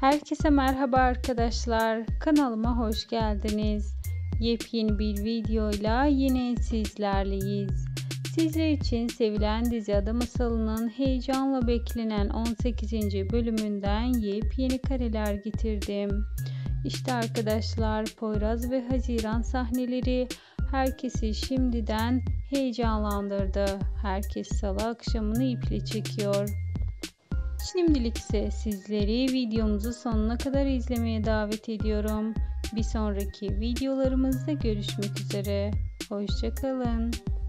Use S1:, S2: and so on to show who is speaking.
S1: Herkese merhaba arkadaşlar. Kanalıma hoş geldiniz. Yepyeni bir videoyla yine sizlerleyiz. Sizler için sevilen dizi Ada Masalı'nın heyecanla beklenen 18. bölümünden yepyeni kareler getirdim. İşte arkadaşlar, Poyraz ve Haziran sahneleri herkesi şimdiden heyecanlandırdı. Herkes salı akşamını iple çekiyor. Şimdilik ise sizleri videomuzu sonuna kadar izlemeye davet ediyorum. Bir sonraki videolarımızda görüşmek üzere. Hoşça kalın.